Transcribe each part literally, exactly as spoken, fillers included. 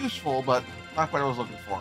useful, but not what I was looking for.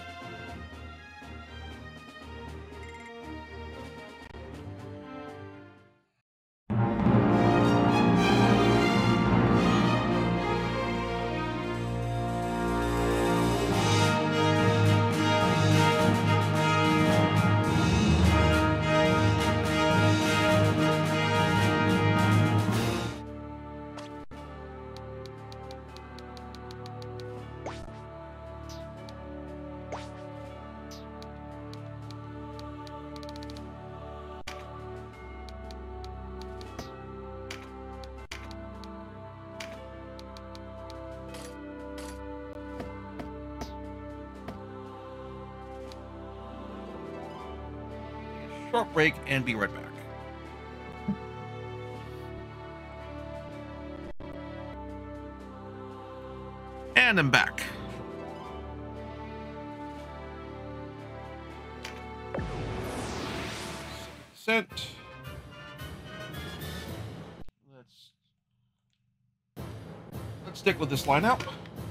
Short break and be right back. And I'm back. Set. Let's let's stick with this lineup.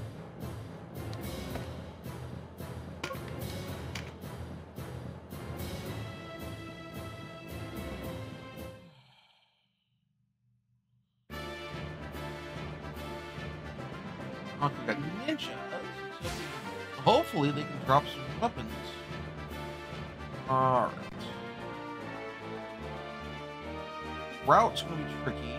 We got ninjas. So hopefully they can drop some weapons. Alright. Route's gonna be tricky.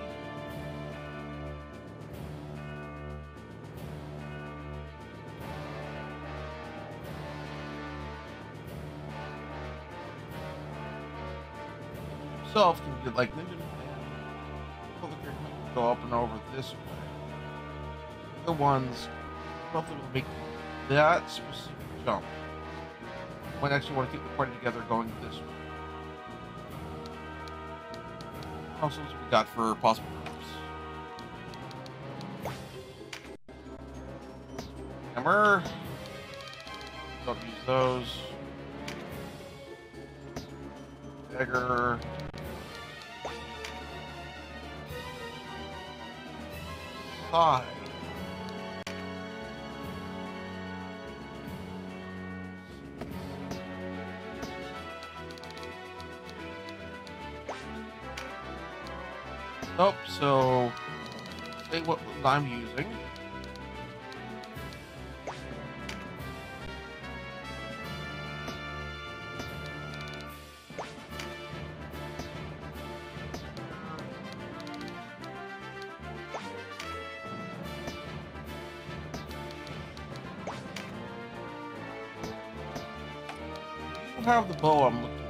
Himself can get like ninja and go up and over this way. The ones roughly will make that specific jump. Might actually want to keep the party together going this way. Also, what we got for possible groups. Hammer. Don't use those. Dagger. Side. Nope, so say what I'm using. I have the bow I'm looking for.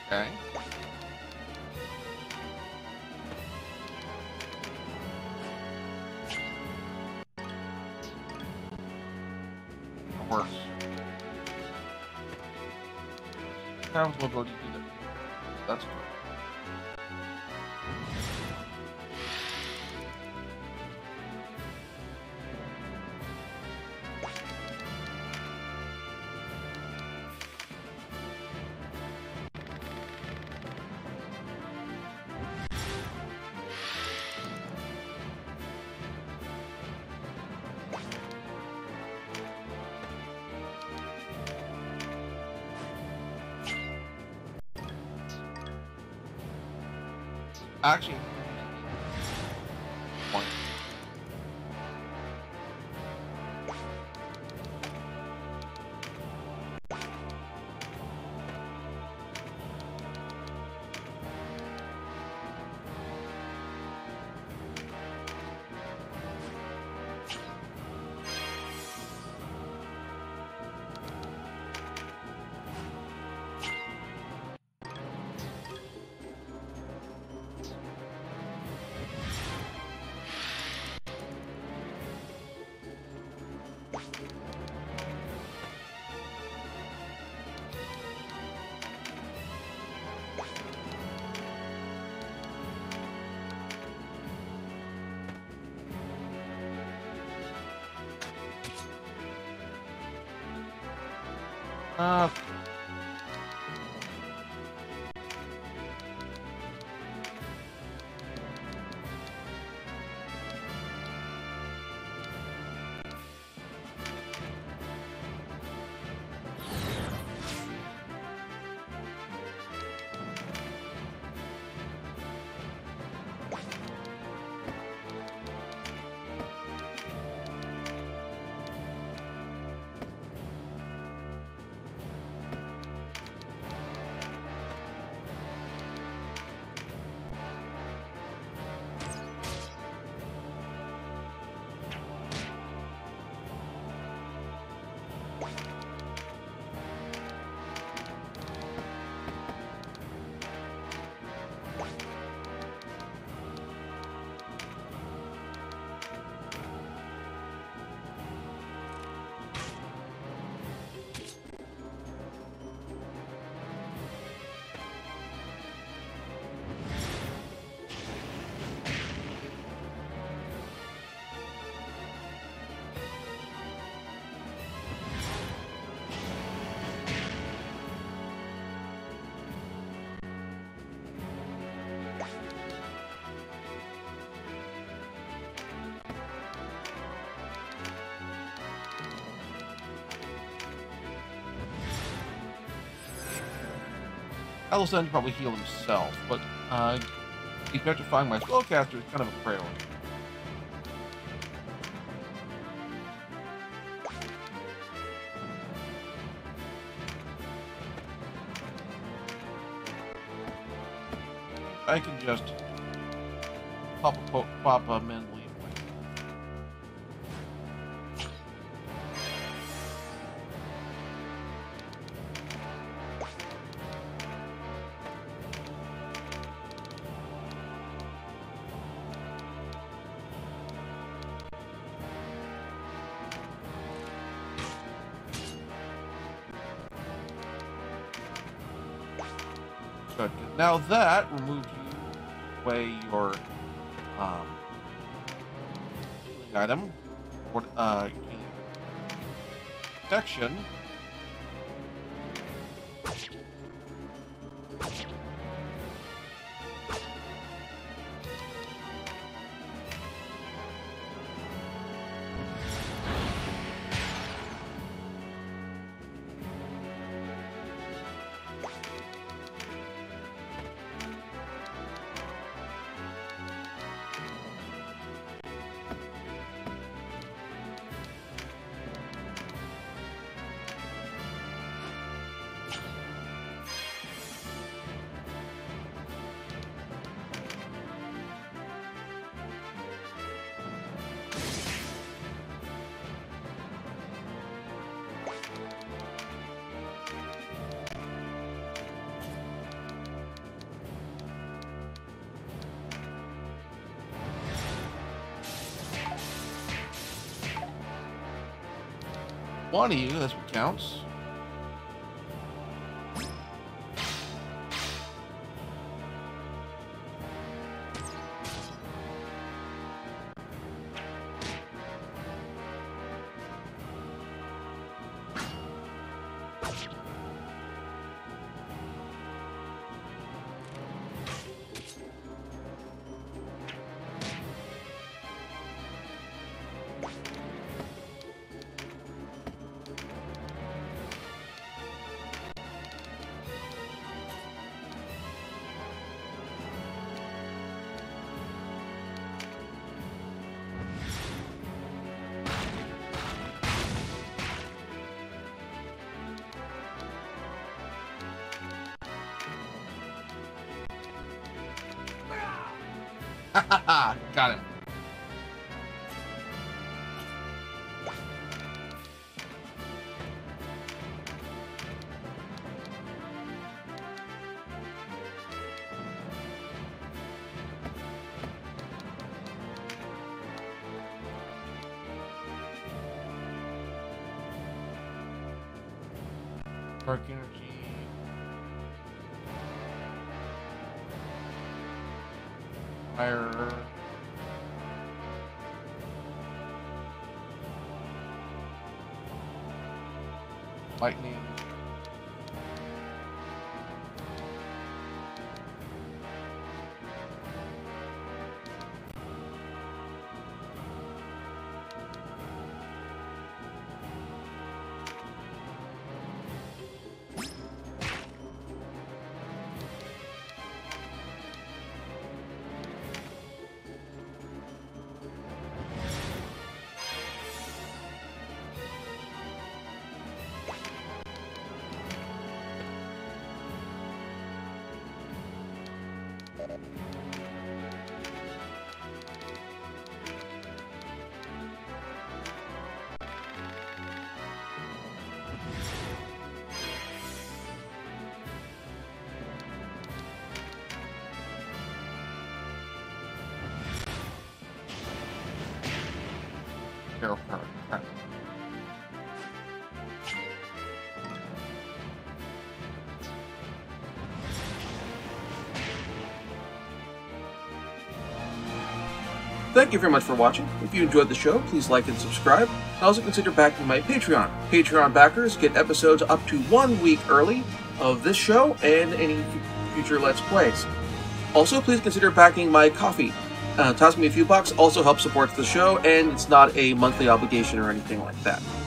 Okay. That works. I was going to do that. That's good. Actually, point. Uh, Alison's probably heal himself, but uh, petrifying my spellcaster is kind of a priority. I can just pop a pop, pop a men leave. Good. Now that removes you away your um, healing item or uh, healing protection. twenty, that's what counts. Got him. Dark energy. Fire. Lightning. Hero card. Okay. Thank you very much for watching. If you enjoyed the show, please like and subscribe. And also consider backing my Patreon. Patreon backers get episodes up to one week early of this show and any future Let's Plays. Also, please consider backing my Ko-fi. Uh, toss me a few bucks also helps support the show, and it's not a monthly obligation or anything like that.